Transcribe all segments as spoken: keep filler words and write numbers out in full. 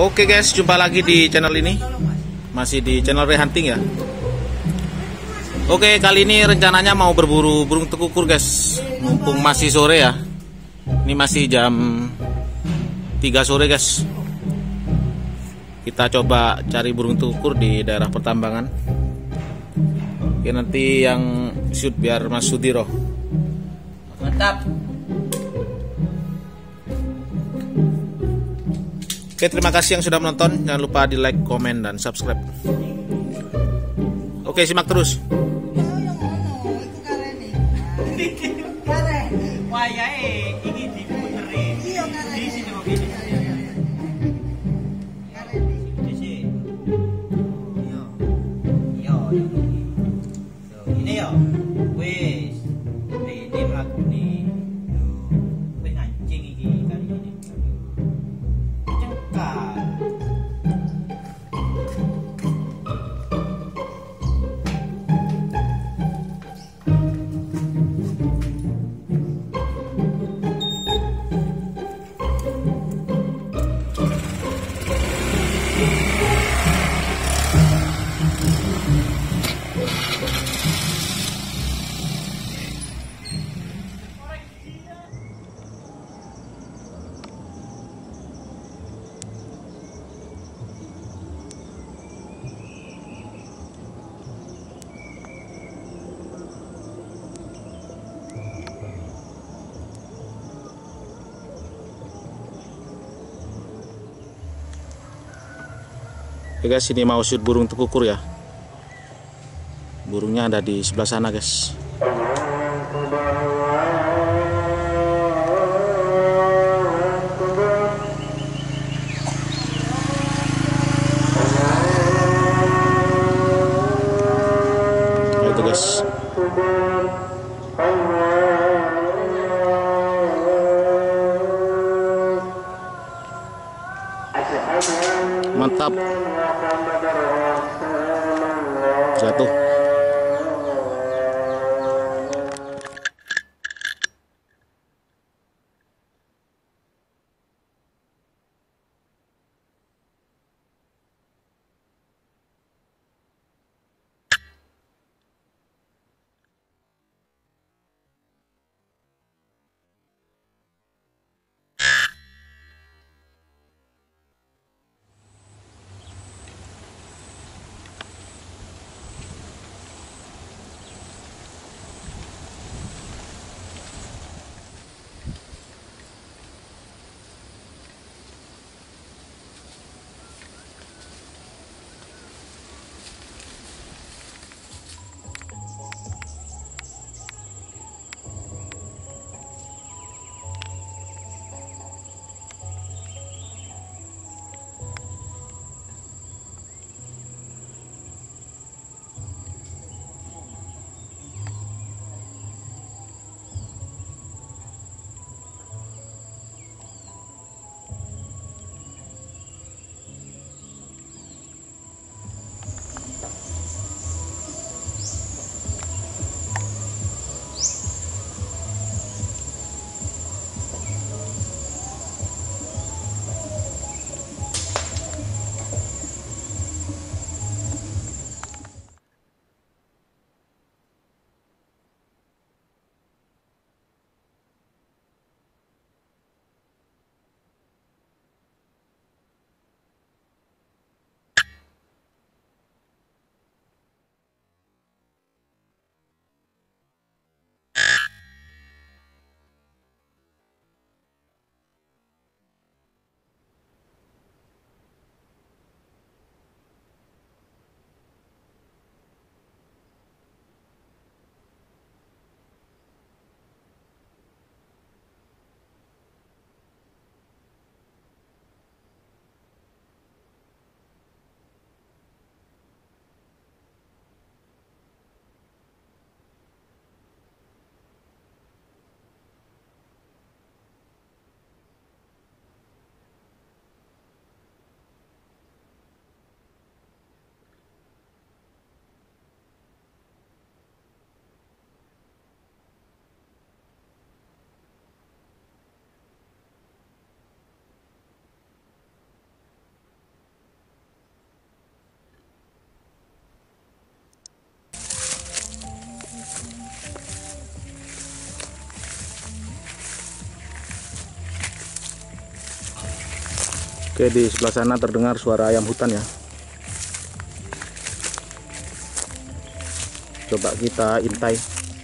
Oke guys, jumpa lagi di channel ini. Masih di channel Rehunting ya. Oke, kali ini rencananya mau berburu burung tekukur guys. Mumpung masih sore ya. Ini masih jam tiga sore guys. Kita coba cari burung tekukur di daerah pertambangan. Oke, nanti yang shoot biar Mas Sudiro. Mantap. Oke, terima kasih yang sudah menonton. Jangan lupa di like, komen, dan subscribe. Oke, simak terus. Ini ya, wes, ini melaku nih, wes ngancing iki kali ini. Cekal. Oke guys, ini mau shoot burung tekukur ya. Burungnya ada di sebelah sana guys. Nah, itu guys. Mantap. Jatuh. Oke, di sebelah sana terdengar suara ayam hutan ya. Coba kita intai.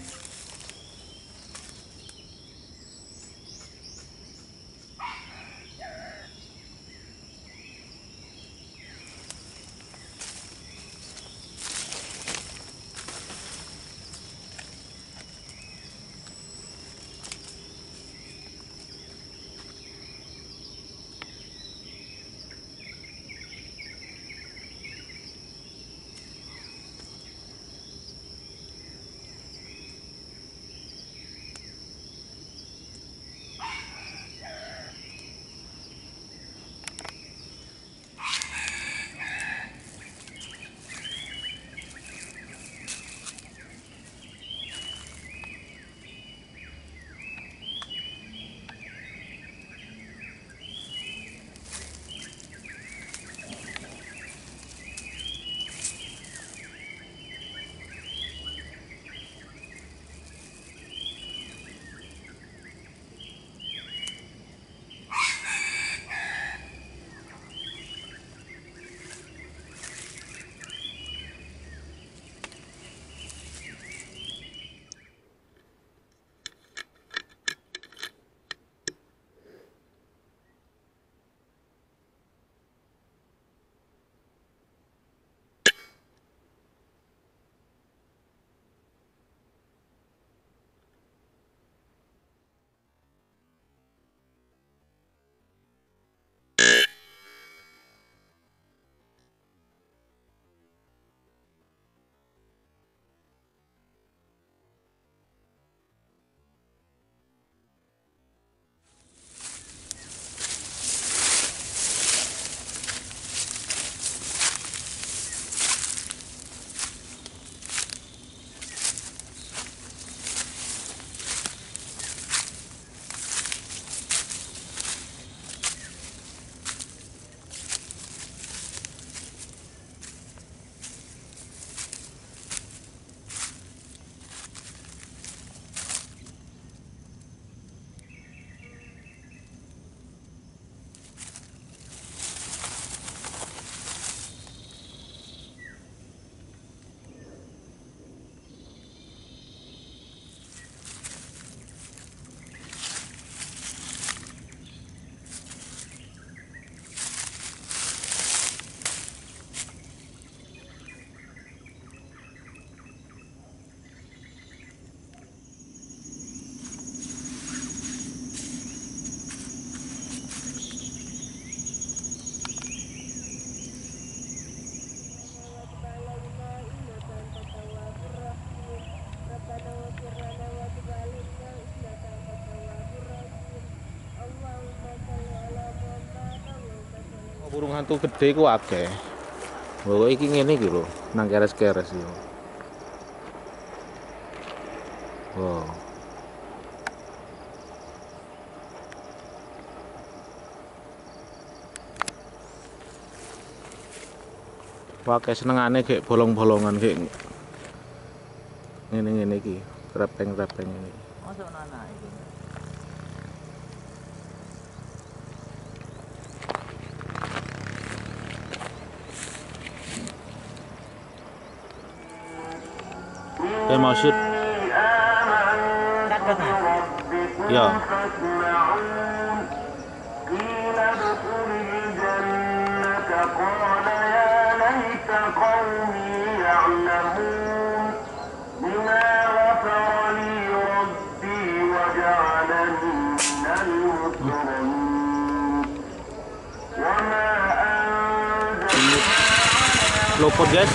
Burung hantu gede ku akeh. Bawa iki ngene iki lho, nang keres-keres iki. Wow. Wakai senengane kayak bolong-bolongan kayak ngene-ngene iki, krepeng-krepeng ini. Masuk nana iki. Saya mau shoot. Ya. Lopot guys.